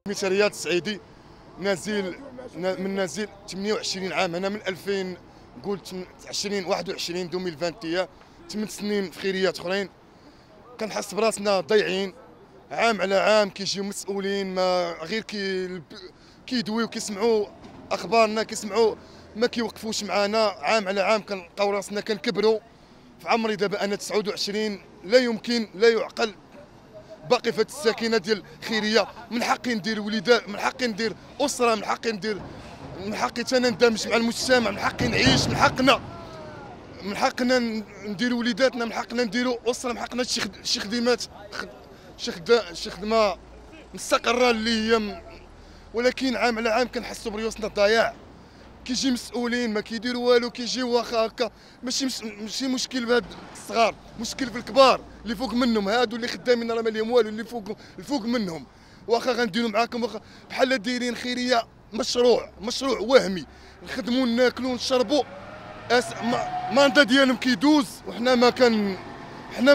سميتها رياض السعيدي، نازل من نازل 28 عام. انا من 2000 قلت 2021 2021 8 سنين في خيريات اخرين. كنحس براسنا ضايعين عام على عام. كيجيو مسؤولين ما غير كيدويو كيسمعوا اخبارنا، كيسمعوا ما كيوقفوش معنا. عام على عام كنلقاو راسنا كنكبروا في عمري. دابا انا 29، لا يمكن لا يعقل باقي في السكينه ديال خيريه. من حقي ندير وليدات، من حقي ندير اسره، من حقي ندير، من حقي انا ندمج مع المجتمع، من حقي نعيش، من حقنا نديروا وليداتنا، من حقنا نديروا اسره، من حقنا شي خدمات، شي خدمه مستقره اللي هي. ولكن عام على عام كنحسوا بريوسنا ضياع. كيجي مسؤولين ما كيديروا والو، كيجيو واخا هكا. ماشي مشكل بهاد الصغار، مشكل في الكبار اللي فوق منهم. هادو اللي خدامين راه ما ليهم والو، اللي فوق منهم. واخا غنديروا معاكم واخا بحال دايرين خيريه مشروع وهمي، نخدموا ناكلوا نشربوا. ماندا ديالهم كيدوز وحنا حنا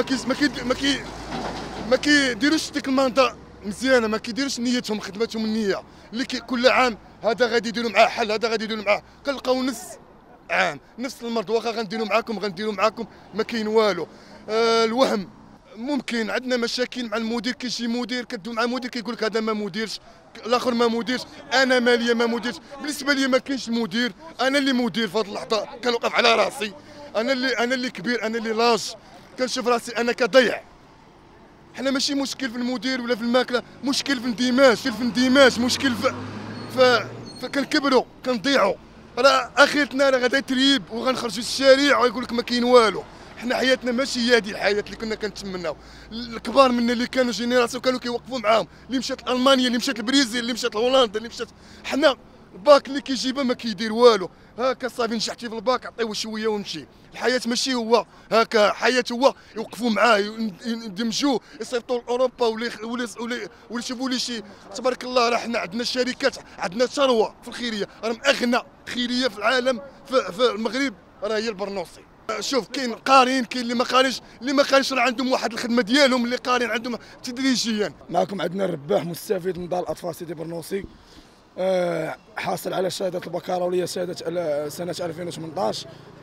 ما كيديروش ديك الماندا مزيانه، ما كيديروش نيتهم خدمتهم النيه اللي كل عام هذا غادي يديروا معاه حل، هذا غادي يديروا معاه. كنلقاو نفس المرض. واخا غنديروا معاكم ما كاين والو. الوهم ممكن. عندنا مشاكل مع المدير. كيجي مدير كدوي مع مدير كيقول لك هذا ما مديرش، الاخر ما مديرش، انا ماليه ما مديرش. بالنسبه لي ما كاينش مدير، انا اللي مدير في هذه اللحظه. كنوقف على راسي، انا اللي كبير، انا اللي لاج. كنشوف راسي انا كضيع. حنا ماشي مشكل في المدير ولا في الماكله، مشكل في الاندماج، مشكل كنكبروا كنضيعوا. راه اخرتنا راه غادا تريب وغنخرجوا للشارع ويقول لك ما كاين والو. حنا حياتنا ماشي هي هذه الحياه اللي كنا كنتمناو. الكبار منا اللي كانوا جينيراسيون كانوا كيوقفوا معاهم، اللي مشات لالمانيا، اللي مشات لبريزيل، اللي مشات لهولندا، اللي مشات. حنا الباك اللي كيجيبها ما كيدير والو. هاكا صافي نجحتي في الباك عطيوه شويه ونمشي. الحياه ماشي هو هاكا. حياه هو يوقفوا معاه، يندمجوه، يصيفطوا لاوروبا ولا يشوفوا لي شي. تبارك الله راه حنا عندنا شركات، عندنا ثروه في الخيريه. راه اغنى خيريه في العالم في المغرب راه هي البرنوسي. شوف كاين قارين، كاين اللي ما قارينش راه عندهم واحد الخدمه ديالهم، اللي قارين عندهم تدريجيا. معكم عندنا الرباح مستفيد من دار الاطفال سيدي برنوسي، حاصل على شهاده البكالوريا سنه 2018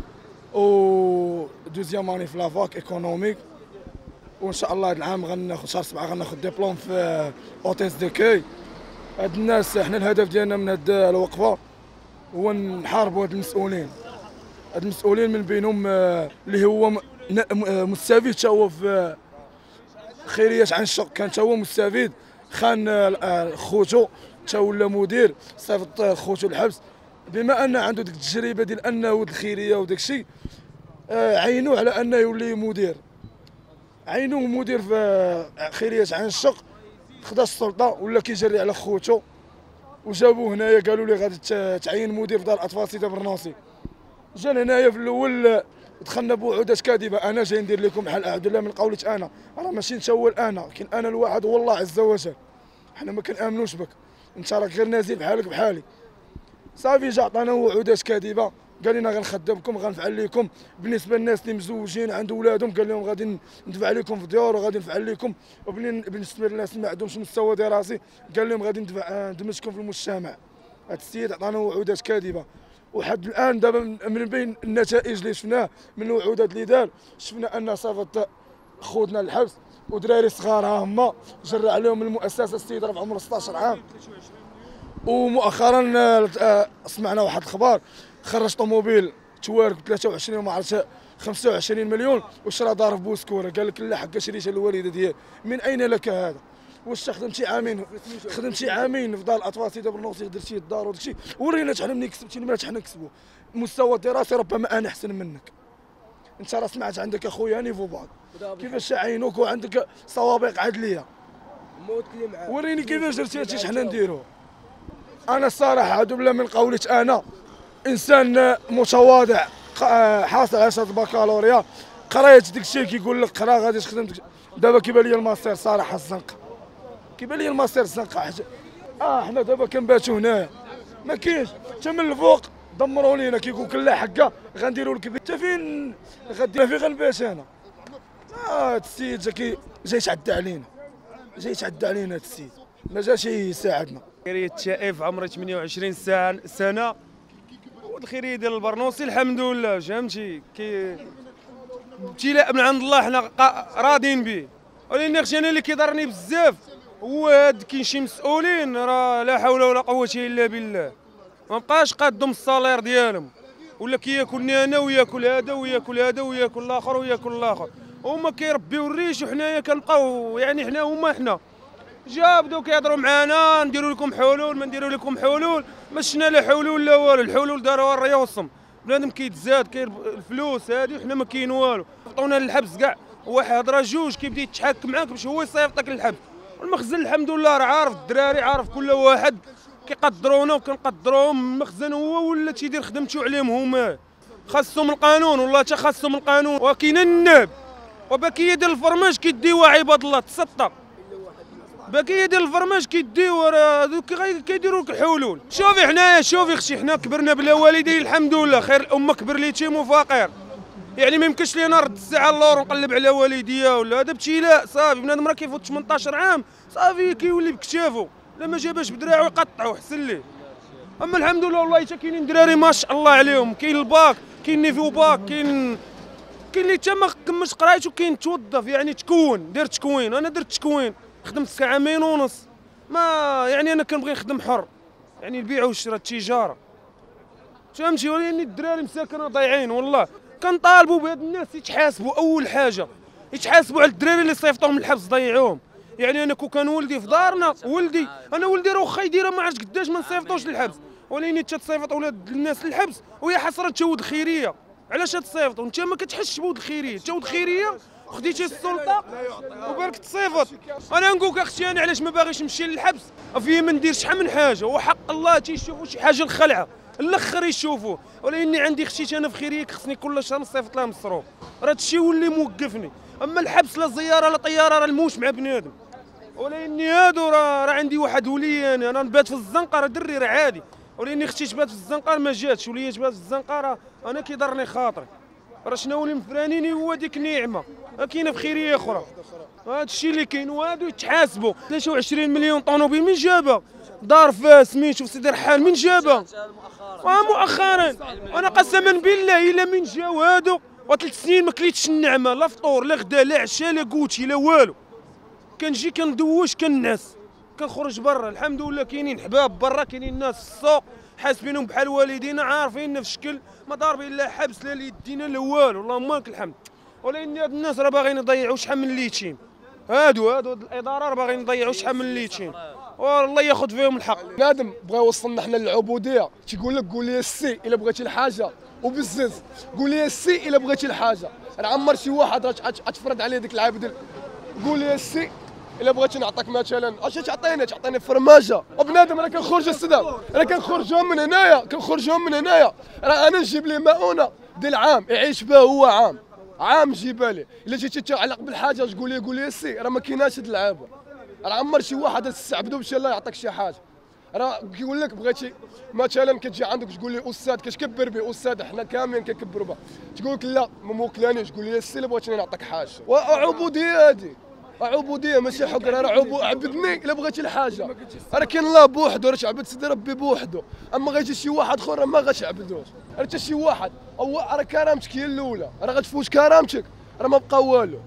و دوزيام اني في لافاك ايكونوميك. وان شاء الله هذا العام غناخذ شهر 7 غناخذ ديبلوم في اوتيس دو كي. هاد الناس حنا الهدف ديالنا من هاد الوقفه هو نحاربوا هاد المسؤولين. هاد المسؤولين من بينهم اللي هو مستفيد تا هو في خيرية عن الشق، كان تا هو مستفيد، خان خوتو تا ولا مدير، صيفط خوتو الحبس. بما ان عنده ديك التجربه ديال انه ولد الخيريه وداك الشيء، عينوه على انه يولي مدير. عينوه مدير في خيرية عن الشق، خدا السلطه ولا كيجري على خوتو. وجابوه هنايا قالوا لي غادي تعين مدير في دار الاطفال سيدي برنوسي. جا هنايا في الاول دخلنا بوعودات كاذبه. انا جاي ندير لكم بحال عبد الله من قولة انا، راه ماشي انت هو انا، كاين انا الواحد هو الله عز وجل. حنا ما كنامنوش بك، انت راك غير نازل بحالك بحالي. صافي جا عطانا وعودات كاذبه، قال لنا غنخدمكم غنفعل لكم. بالنسبه للناس اللي مزوجين عند ولادهم قال لهم غادي ندفع لكم في ديور وغادي نفعل لكم. وبالنسبه للناس اللي ما عندهمش مستوى دراسي قال لهم غادي ندمجكم في المجتمع. هذا السيد عطانا وعودات كاذبه. وحد الان دابا من بين النتائج اللي شفناه من الوعودات اللي دار، شفنا ان صيفط خوتنا للحبس ودراري صغار ها هما جرى عليهم المؤسسه. السيد راه في عمره 16 عام. ومؤخرا سمعنا واحد الخبر، خرج طوموبيل توارك ب 23 وما عرفت 25 مليون وشرى دار في بوسكوره. قال لك لا حق شريتها الوالده ديالي. من اين لك هذا؟ واش خدمتي عامين في دار الاطفال سيدي برنوسي، درتي الدار وداك الشيء. ورينا حنا ملي كسبتي المال حنا نكسبوا. المستوى الدراسي ربما انا احسن منك. انت راه سمعت عندك اخويا نيفو بعض، كيفاش عينوك وعندك سوابق عدليه. وريني كيفاش درتي هادشي حنا نديروه. انا الصراحه عاد بالله من قولة انا انسان متواضع، حاصل على شهاده البكالوريا، قريت داك الشيء كيقول لك قرا غادي تخدم. دابا كيبان لي الماستر صراحه الزنقه، كيبان لي الماستر الزنقه. حنا دابا كنباتوا هنايا ما كاينش حتى من الفوق. دمروا لينا كيقول لك لا حقا غنديروا لك حتى فين غادي فين غنبات انا. هاد السيد جاي يتعدى علينا، هاد السيد. ما جاش يساعدنا. خيرية التائف عمري 28 سنة والخيرية ديال البرنوسي الحمد لله فهمتي ابتلاء من عند الله حنا راضيين به، ولكن خشي انا اللي كيضرني بزاف هو هاد كاين شي مسؤولين راه لا حول ولا قوة الا بالله ما بقاش قادهم الصالير ديالهم، ولا كياكلني انا وياكل هذا وياكل هذا وياكل الاخر وياكل الاخر، هما كيربيو الريش وحنايا كنبقاو يعني حنا هما حنا جا بداو كيهضروا معانا نديروا لكم حلول ما نديروا لكم حلول، ما شفنا لا حلول لا والو، الحلول داروها الريوسم بنادم كيتزاد الفلوس هذه وحنا ما كاين والو، عطونا للحبس كاع واحد هضره جوج كيبدا يتحاكم معاك باش هو يصيفطك للحبس، والمخزن الحمد لله راه عارف الدراري عارف كل واحد كيقدرونا وكنقدروهم، المخزن هو ولا تيدير خدمته عليهم هما، خاصهم القانون والله حتى خاصهم القانون، وكاين الناب وباكيه ديال الفرماج كيديوها عباد الله تسطى، باكيه ديال الفرماج كيديو دوك كيديروا لك حلول. شوفي حنايا شوفي اختي حنا كبرنا بلا والدين الحمد لله، خير الامه كبر لي يتيم وفقير، يعني ما يمكنش لينا نرد الساعه اللور ونقلب على والديا ولا هذا ابتلاء صافي، بنادم راه كيفوت 18 عام صافي كيولي بكتافو، لا ما جاباش بدراعو يقطعو حسن ليه. اما الحمد لله والله حتى كاينين دراري ما شاء الله عليهم، كاين الباك كاين اللي فيو باك كاين اللي حتى ما كملش قرايته، كاين توظف يعني تكون دار تكوين، انا درت تكوين خدمت عامين ونص، ما يعني انا كنبغي نخدم حر يعني البيع والشراء التجاره فهمتي، ولكن الدراري مساكنه ضايعين والله، كنطالبوا بهاد الناس يتحاسبوا، اول حاجه يتحاسبوا على الدراري اللي صيفطوهم للحبس ضيعوهم، يعني انا كون كان ولدي في دارنا انا ولدي راه واخا يديرها ما عرفتش قداش ما نصيفطوش للحبس، ولكن انت تصيفط اولاد الناس للحبس وهي حسره تشود الخيريه، علاش تصيفطوا انت ما كتحسش بود الخيريه، تشود الخيريه خديتي السلطه وبارك تصيفط. انا نقول لك اختي انا علاش ما باغيش نمشي للحبس فيه ما ندير شحال من حاجه، وحق الله تيشوفوا شي حاجه الخلعه الاخر يشوفوا، ولكن عندي خشيت انا في خيريه خصني كل شهر نصيفط لها مصروف، راه هادشي هو اللي موقفني، اما الحبس لا زياره لا طياره راه الموش مع بنادم، ولكن هادو راه عندي واحد ولي انا نبات في الزنقه راه دري راه عادي، ولكن خشيت بات في الزنقه ما جاتش، وليت بات في الزنقه راه انا كيضرني خاطري، راه شنو اللي مفرانيني هو ديك النعمه، كاينه في خيريه اخرى، هذا الشيء اللي كاين، وهادو يتحاسبوا 23 مليون طوموبيل من جابها؟ دار فاس سميتو في سيدي رحال من جابها؟ مؤخرا انا قسما بالله الا من جاو هادو وثلاث سنين ما كليتش النعمه، لا فطور لا غدا لا عشاء لا كوتشي لا والو، كنجي كندوش كنعس كنخرج برا، الحمد لله كاينين حباب برا، كاينين ناس في السوق حاسبينهم بحال والدينا عارفيننا في شكل ما ضاربين لا حبس لا ليدينا لا والو، اللهم لك الحمد، ولكن هاد الناس راه باغيين يضيعوا شحال من الليتيم، هادو الاداره راه باغيين يضيعوا شحال من الليتيم، والله ياخذ فيهم الحق. بنادم بغا يوصلنا حنا للعبوديه، تيقول لك قول لي السي الا بغيتي الحاجه وبالزز، قول لي السي الا بغيتي الحاجه، راه عمر شي واحد تفرض عليه ديك العبد، قول لي السي الا بغيتي نعطيك مثلا اش تعطيني فرماجه، وبنادم انا كنخرج السدا انا كنخرجهم من هنايا راه انا نجيب ليه مؤونه ديال عام يعيش بها هو عام نجيبها ليه، الا جيتي تعلق بالحاجه قول لي السي راه ما كايناش هاد اللعابه، راه عمر شي واحد تستعبدو باش الله يعطيك شي حاجه، راه كيقول لك بغيتي مثلا كتجي عندك تقول لي استاذ كتكبر به استاذ حنا كاملين كنكبروا به، تقول لك لا ما موكلانيش قول لي السي اللي بغيتيني نعطيك حاجه، وعبوديه هذه عبوديه ماشي حكر، راه عبدني الا بغيتي الحاجه، راه كاين الله بوحدو راه تعبد سيدي ربي بوحدو، اما غيجي شي واحد اخر ما غتعبدوش، راه حتى شي واحد راه كرامتك هي الاولى، راه غتفوت كرامتك راه ما بقى والو.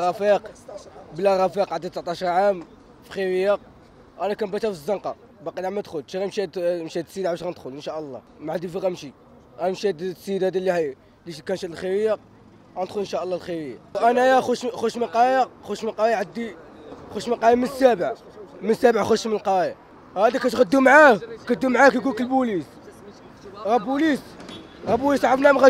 بلا رفيق عندي 19 عام في خيريه، انا كنبات في الزنقه باقي ما دخلتش، انا مشيت السيده عاوش غندخل ان شاء الله، ما عندي فين غنمشي، انا مشيت السيده هذه اللي كانت الخيريه غندخل ان شاء الله الخيريه. انايا خوش مقايه عندي خوش مقايه من السابع خوش من القايه، هذا كتغدو معاه كيقول لك البوليس راه بوليس عرفنا ما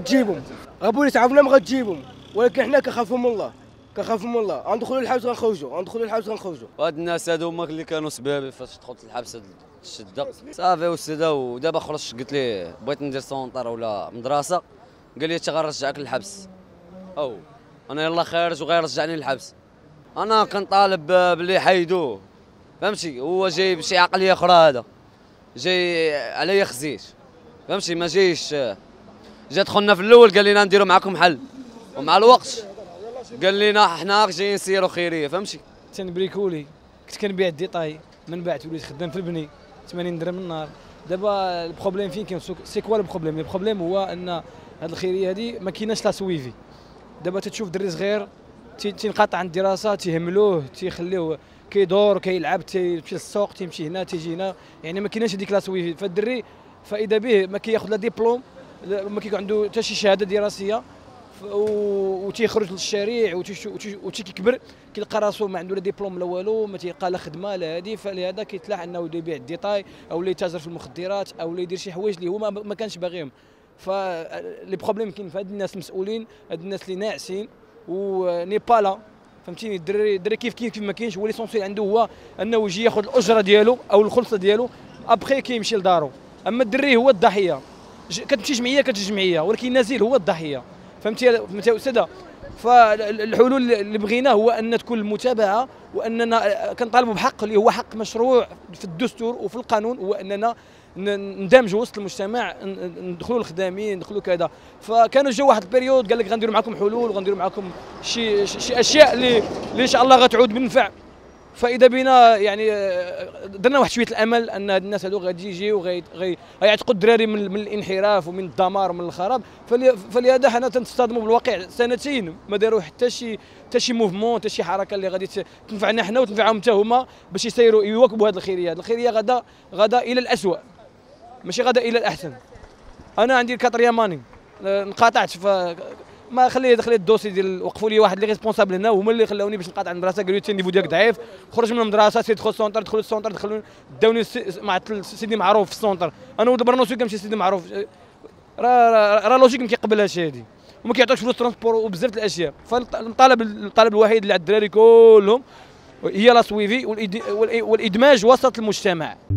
غتجيبهم، ولكن حنا كنخافوا من الله، غندخلوا للحبس غنخرجوا، وهاد الناس هادو هما اللي كانوا سبابي فاش دخلت للحبس هاد الشده صافي والسيده، ودابا خرجت قلت ليه بغيت ندير سونطر ولا مدرسه، قال لي حتى غنرجعك للحبس، او انا يلا خارج وغيرجعني للحبس، انا كنطالب باللي حيدوه فهمتي، هو جاي بشي عقليه اخرى، هذا جاي عليا خزيت فهمتي، ما جايش جا دخلنا في الاول قال لنا نديروا معكم حل، ومع الوقت قال لنا حنا جايين نسيروا خيريه فهمتي. تنبريكولي كنت كنبيع الديطاي من بعد وليت خدام في البني 80 درهم النهار. دابا البروبليم فين كاين؟ سي كوا البروبليم هو ان هاد الخيريه هادي ما كايناش لا سويفي. دابا تتشوف دري صغير تينقطع عن الدراسه، تيهملوه، تيخليوه كيدور كيلعب، تيمشي للسوق، تيمشي هنا تيجي هنا، يعني ما كايناش هذيك لا سويفي. فالدري فاذا به ما كياخذ لا ديبلوم، ما كيكون عنده حتى شي شهاده دراسيه، وتيخرج للشارع وتيكبر كيلقى راسو ما عنده لا ديبلوم لا والو، ما تيلقى لا خدمه لا هذه. فلهذا كيتلاح انه يبيع الديتاي او اللي يتاجر في المخدرات او اللي يدير شي حوايج اللي هو ما كانش باغيهم. فلي بروبليم كاين في هاد الناس المسؤولين، هاد الناس اللي ناعسين وني با لا، فهمتيني. الدري كيف كاين كيف ما كاينش، هو ليسونسيال عنده هو انه يجي ياخذ الاجره ديالو او الخلصه ديالو، ابخي كيمشي لدارو. اما الدري هو الضحيه، كتمشي جمعيه كتجي جمعيه، ولكن النزيل هو الضحيه. فهمتي يا استاذه؟ فالحلول اللي بغيناه هو ان تكون المتابعه، واننا كنطالبوا بحق اللي هو حق مشروع في الدستور وفي القانون، هو اننا ندمجوا وسط المجتمع، ندخلوا الخدامين، ندخلوا كذا. فكانوا جاوا واحد البيريود قال لك غنديروا معكم حلول وغنديروا معكم شي اشياء اللي ان شاء الله غتعود بالنفع. فاذا بنا يعني درنا واحد شويه الامل ان هاد الناس هادو غادي يجيو غيعتقوا الدراري من الانحراف ومن الدمار ومن الخراب. فلهذا حنا تنصطدموا بالواقع سنتين ما داروا حتى شي موفمون، حتى شي حركه اللي غادي تنفعنا حنا وتنفعهم حتى هما باش يسيروا يواكبوا هذه الخيريه. الخيريه غدا الى الاسوء ماشي غدا الى الاحسن. انا عندي الكاتريا ماني انقطعت، ما خلي الدوسي ديال وقفوا لي واحد اللي ريسبونسابل هنا، هما اللي خلاوني باش نقاطع المدرسه. قالوا لي النيفو ديالك ضعيف، خرج من المدرسه، سير دخل السونتر، دخلوا السونتر، داوني مع سيدي معروف في السونتر. انا ولد برنوسي كنمشي سيدي معروف، راه لوجيك ما كيقبلهاش هادي، وما كيعطيوش فلوس ترونسبور وبزاف د الاشياء. فالطلب الوحيد اللي على الدراري كلهم هي لا سويفي والادماج وسط المجتمع.